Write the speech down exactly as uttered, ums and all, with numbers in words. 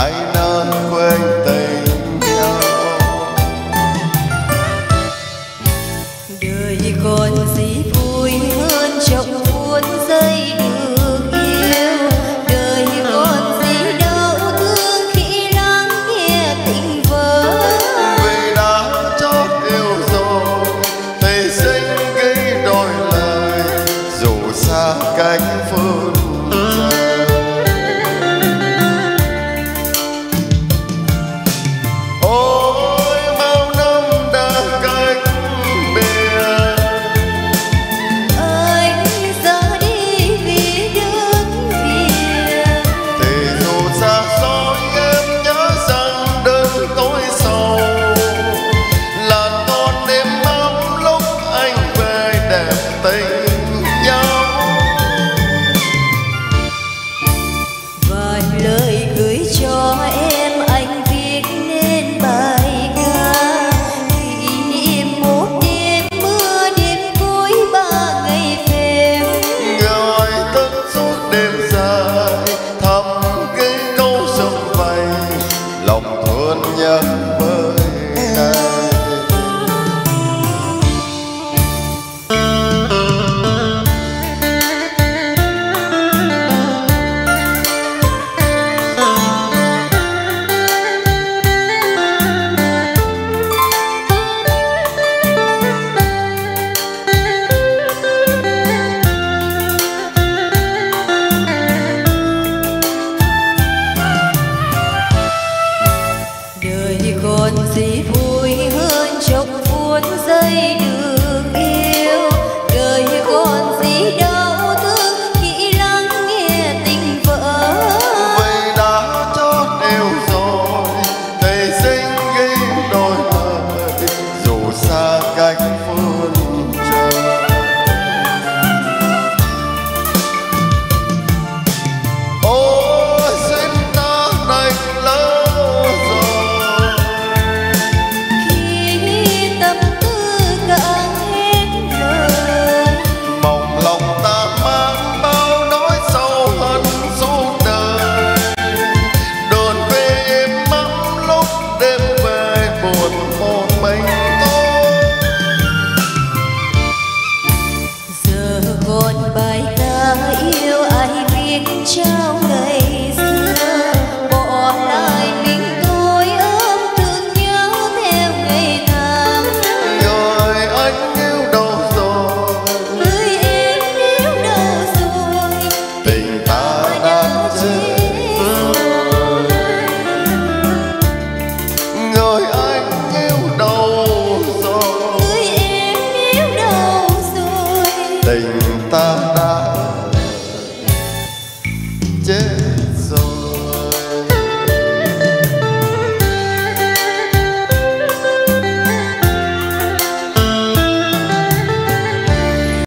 ai nên quên tình nhau. Đời còn gì vui hơn trong phút giây được yêu, đời còn gì đau thương khi lắng nghe tình vỡ. Vì đã chót yêu rồi thì xin ghi đôi lời, dù xa cách phương trời. Ôi bao năm đã cách biệt, Anh ra đi vì đất Việt, thì dù xa xôi em nhớ rằng đêm tối sâu là con đêm ấm lúc anh về đẹp tình nhau. và lời gửi cho em anh viết nên bài ca kỷ niệm một đêm mưa đêm cuối ba ngày phèn. Người thức suốt đêm dài thầm ghi câu sông vầy, lòng thương nhớ với này. Đời còn gì vui